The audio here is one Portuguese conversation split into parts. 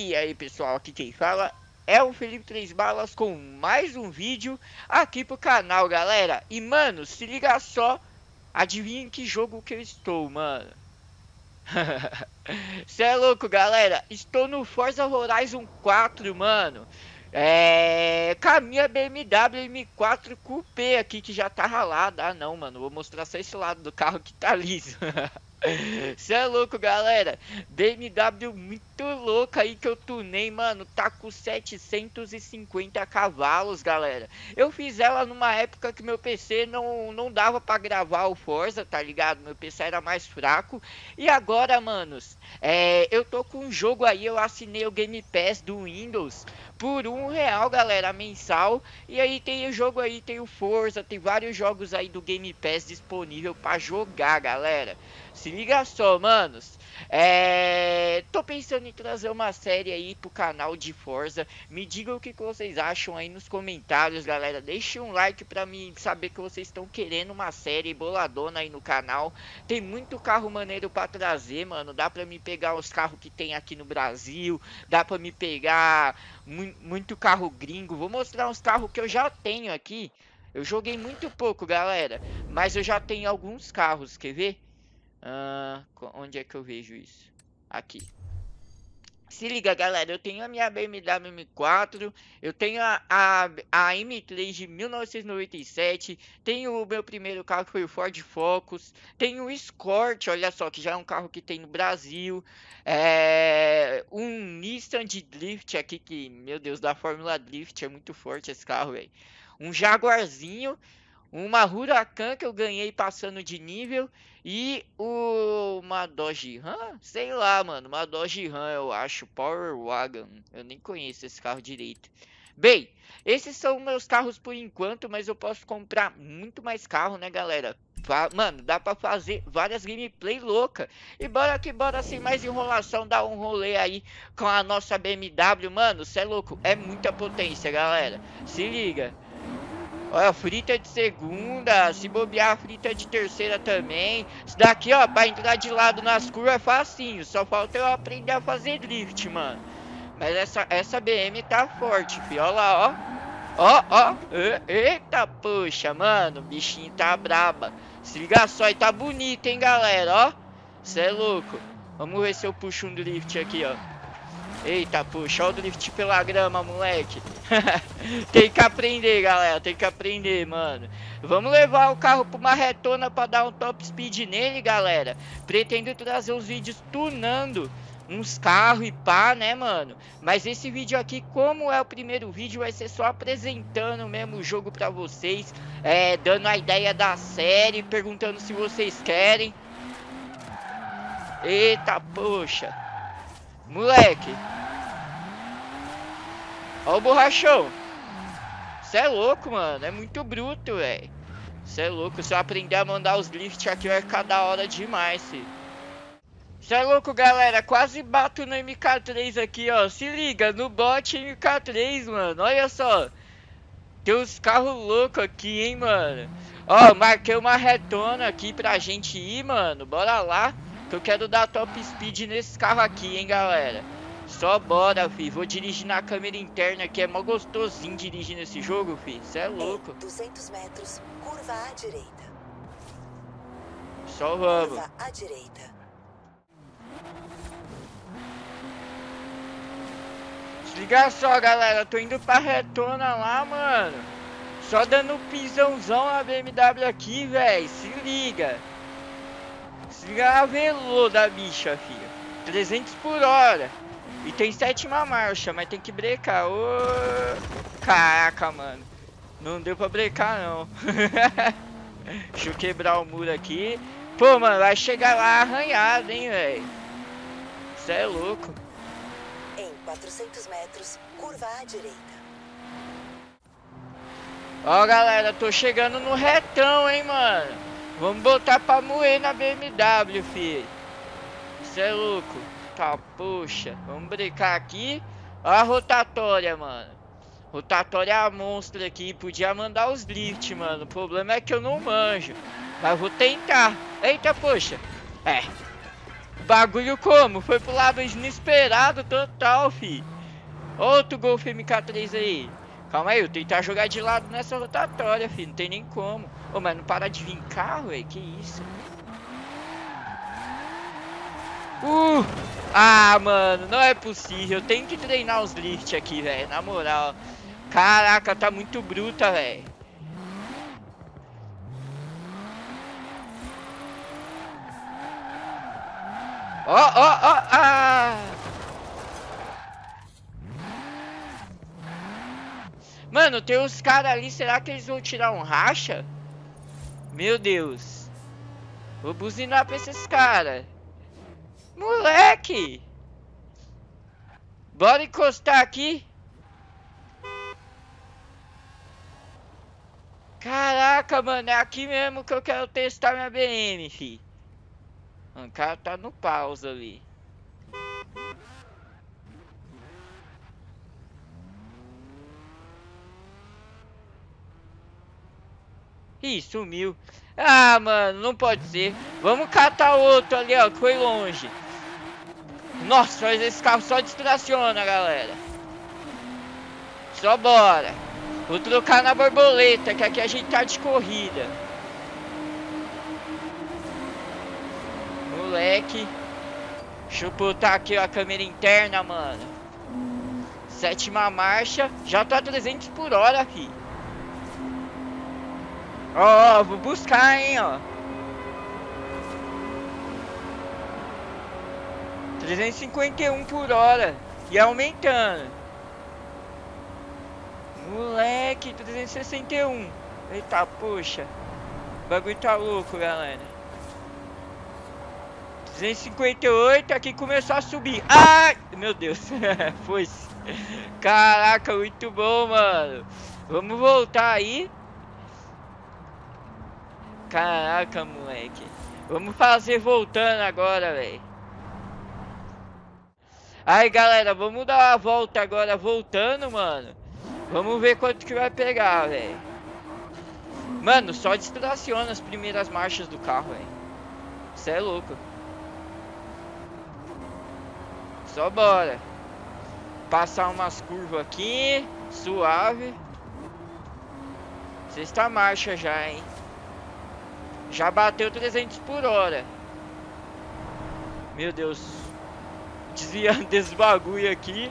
E aí pessoal, aqui quem fala é o Felipe Três Balas com mais um vídeo aqui pro canal, galera. E mano, se liga só, adivinha em que jogo que eu estou, mano. Cê é louco, galera, estou no Forza Horizon 4, mano. Com a minha BMW M4 Coupé aqui que já tá ralada. Ah não, mano, vou mostrar só esse lado do carro que tá liso. Cê é louco, galera. BMW muito louca aí que eu tunei, mano. Tá com 750 cavalos, galera. Eu fiz ela numa época que meu PC não dava pra gravar o Forza, tá ligado? Meu PC era mais fraco. E agora, manos, eu tô com um jogo aí. Eu assinei o Game Pass do Windows por R$ 1, galera, mensal. E aí tem o jogo aí, tem o Forza, tem vários jogos aí do Game Pass disponível pra jogar, galera. Se liga só, manos. Tô pensando em trazer uma série aí pro canal de Forza. Me digam o que vocês acham aí nos comentários, galera. Deixe um like pra mim saber que vocês estão querendo uma série boladona aí no canal. Tem muito carro maneiro pra trazer, mano. Dá pra me pegar os carros que tem aqui no Brasil. Dá pra me pegar muito carro gringo. Vou mostrar uns carros que eu já tenho aqui. Eu joguei muito pouco, galera. Mas eu já tenho alguns carros, quer ver? Onde é que eu vejo isso? Aqui. Se liga, galera, eu tenho a minha BMW M4, eu tenho a M3 de 1997, tenho o meu primeiro carro que foi o Ford Focus, tenho o Escort, olha só, que já é um carro que tem no Brasil, um Nissan de Drift aqui, que, meu Deus, da Fórmula Drift, é muito forte esse carro, velho. Um Jaguarzinho, uma Huracan que eu ganhei passando de nível e uma Dodge Ram, sei lá, mano, uma Dodge Ram, eu acho, Power Wagon. Eu nem conheço esse carro direito. Bem, esses são meus carros por enquanto, mas eu posso comprar muito mais carro, né, galera? Mano, dá pra fazer várias gameplay louca. E bora que bora, sem mais enrolação, dar um rolê aí com a nossa BMW. Mano, cê é louco, é muita potência, galera. Se liga. Olha, frita de segunda, se bobear, frita de terceira também. Isso daqui, ó, pra entrar de lado nas curvas é facinho. Só falta eu aprender a fazer drift, mano. Mas essa BM tá forte, filho. Olha lá, ó. Eita, poxa, mano. O bichinho tá braba. Se liga só, e tá bonito, hein, galera, ó. Cê é louco. Vamos ver se eu puxo um drift aqui, ó. Eita, puxa, olha o drift pela grama, moleque. Tem que aprender, galera, tem que aprender, mano. Vamos levar o carro pra uma retona pra dar um top speed nele, galera. Pretendo trazer os vídeos tunando uns carros e pá, né, mano? Mas esse vídeo aqui, como é o primeiro vídeo, vai ser só apresentando mesmo o jogo pra vocês. Dando a ideia da série, perguntando se vocês querem. Eita, poxa. Moleque. Ó o borrachão. Cê é louco, mano. É muito bruto, velho. Cê é louco. Se eu aprender a mandar os drift aqui, vai ficar da hora demais, filho. Cê é louco, galera. Quase bato no MK3 aqui, ó. Se liga, no bot MK3, mano. Olha só. Tem uns carros loucos aqui, hein, mano. Ó, marquei uma retona aqui pra gente ir, mano. Bora lá. Que eu quero dar top speed nesse carro aqui, hein, galera. Só bora, fi. Vou dirigir na câmera interna, que é mó gostosinho dirigir nesse jogo, fi. Cê é louco. 200 metros, curva à direita. Só vamos. Curva à direita. Se liga só, galera. Tô indo pra retona lá, mano. Só dando pisãozão na BMW aqui, velho. Se liga. Se liga a velô da bicha, filho. 300 por hora. E tem 7ª marcha, mas tem que brecar. Ô, caraca, mano. Não deu pra brecar, não. Deixa eu quebrar o muro aqui. Pô, mano, vai chegar lá arranhado, hein, velho. Cê é louco. Em 400 metros, curva à direita. Ó, galera, tô chegando no retão, hein, mano. Vamos botar pra moer na BMW, filho. Cê é louco. Tá, poxa. Vamos brecar aqui. Ó a rotatória, mano. Rotatória é a monstra aqui. Podia mandar os drift, mano. O problema é que eu não manjo. Mas vou tentar. Eita, poxa. bagulho como? Foi pro lado inesperado total, fi. Outro Golf MK3 aí. Calma aí, eu tentar jogar de lado nessa rotatória, fi. Não tem nem como. Ô, mas não para de vir carro, velho. Que isso? Ah, mano, não é possível. Eu tenho que treinar os lift aqui, velho. Na moral. Caraca, tá muito bruta, velho. Ah! Mano, tem uns caras ali, será que eles vão tirar um racha? Meu Deus. Vou buzinar pra esses caras. Moleque! Bora encostar aqui. Caraca, mano, é aqui mesmo que eu quero testar minha BM, fi. O cara tá no pausa ali. Ih, sumiu. Ah, mano, não pode ser. Vamos catar outro ali, ó, que foi longe. Nossa, mas esse carro só distraciona, galera. Só bora. Vou trocar na borboleta, que aqui a gente tá de corrida. Moleque. Deixa eu botar aqui ó, a câmera interna, mano. 7ª marcha. Já tô a 300 por hora, fi. Ó, vou buscar, hein, ó. 351 por hora. E aumentando. Moleque, 361. Eita, poxa. O bagulho tá louco, galera. 358, aqui começou a subir. Ai, meu Deus. Foi-se. Caraca, muito bom, mano. Vamos voltar aí. Caraca, moleque. Vamos fazer voltando agora, velho. Aí, galera, vamos dar uma volta agora voltando, mano. Vamos ver quanto que vai pegar, velho. Mano, só distraciona as primeiras marchas do carro, velho. Isso é louco. Só bora. Passar umas curvas aqui. Suave. 6ª marcha já, hein. Já bateu 300 por hora. Meu Deus. Desviando desse bagulho aqui.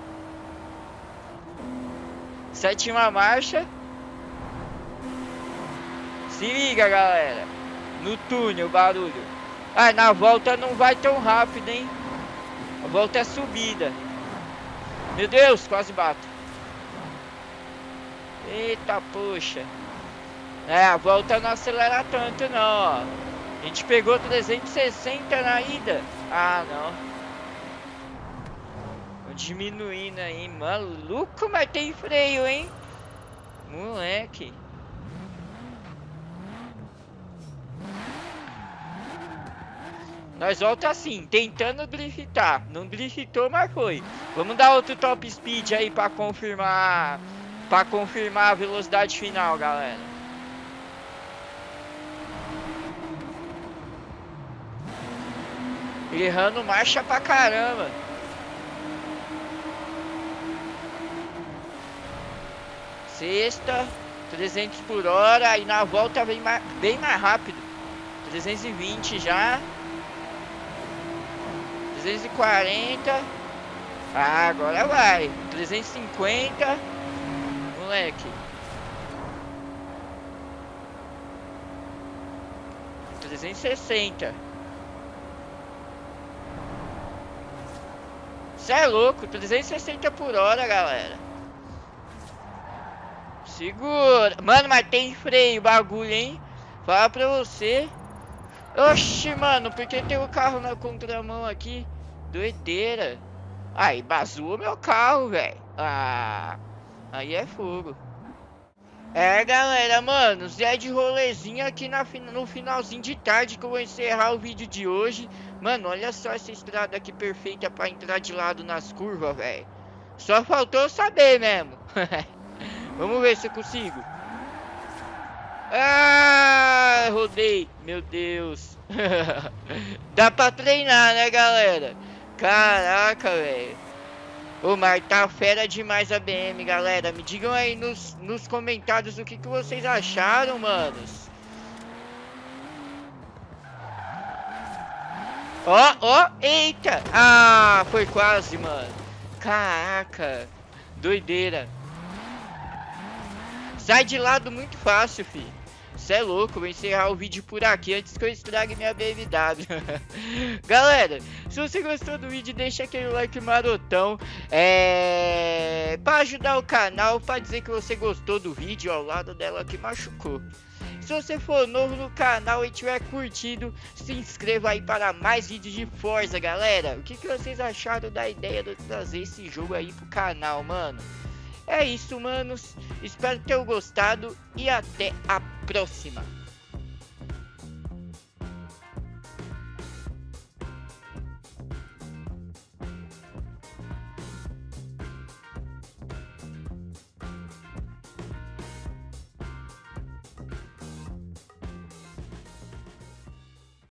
7ª marcha. Se liga, galera. No túnel, o barulho. Ah, na volta não vai tão rápido, hein. A volta é subida. Meu Deus, quase bato. Eita, poxa. É, a volta não acelera tanto não, ó. A gente pegou 360 na ida. Ah, não. Vou diminuindo aí, maluco, mas tem freio, hein? Moleque. Nós volta assim, tentando driftar. Não driftou, mas foi. Vamos dar outro top speed aí pra confirmar. Pra confirmar a velocidade final, galera. Errando marcha pra caramba. Sexta, 300 por hora. E na volta vem bem mais rápido. 320 já. 340. Ah, agora vai. 350. Moleque. 360. Cê é louco, 360 por hora, galera. Segura. Mano, mas tem freio, bagulho, hein? Fala pra você. Oxi, mano, porque tem o carro na contramão aqui? Doideira. Aí, bazou meu carro, velho. Ah, aí é fogo. É, galera, mano, Zé de rolezinho aqui no finalzinho de tarde que eu vou encerrar o vídeo de hoje. Mano, olha só essa estrada aqui perfeita pra entrar de lado nas curvas, velho. Só faltou saber mesmo. Vamos ver se eu consigo. Ah, rodei. Meu Deus. Dá pra treinar, né, galera? Caraca, velho. O Mar tá fera demais a BM, galera. Me digam aí nos comentários o que vocês acharam, manos. Ó, ó, eita. Ah, foi quase, mano. Caraca. Doideira. Sai de lado muito fácil, fi. Cê é louco, vou encerrar o vídeo por aqui antes que eu estrague minha BMW. Galera, se você gostou do vídeo, deixa aquele like marotão. Pra ajudar o canal, pra dizer que você gostou do vídeo ao lado dela que machucou. Se você for novo no canal e tiver curtido, se inscreva aí para mais vídeos de Forza, galera. O que vocês acharam da ideia de trazer esse jogo aí pro canal, mano? É isso, manos. Espero que tenham gostado e até a próxima.